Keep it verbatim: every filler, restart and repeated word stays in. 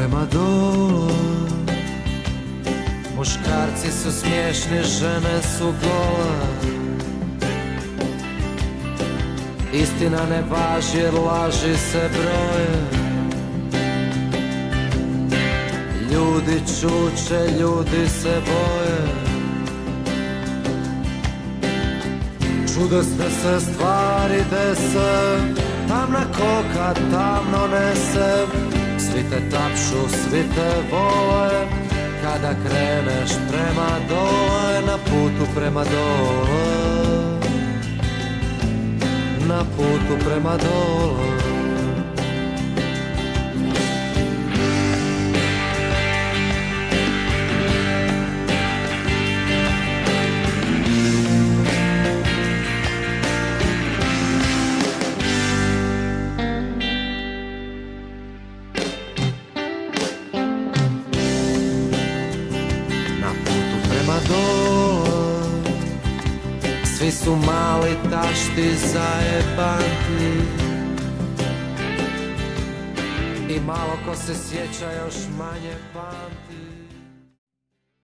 prema dole. Muškarci su smiješni, žene su gole. Istina ne važi jer laži se broje. Ljudi čuče, ljudi se boje. Čudesne se stvari dese, tamna koka tamno nese. Svi te tapšu, svi te vole, kada kreneš prema dole, na putu prema dole, na putu prema dole. Svi su mali tašti zajebanti i malo ko se sjeća još manje pamti.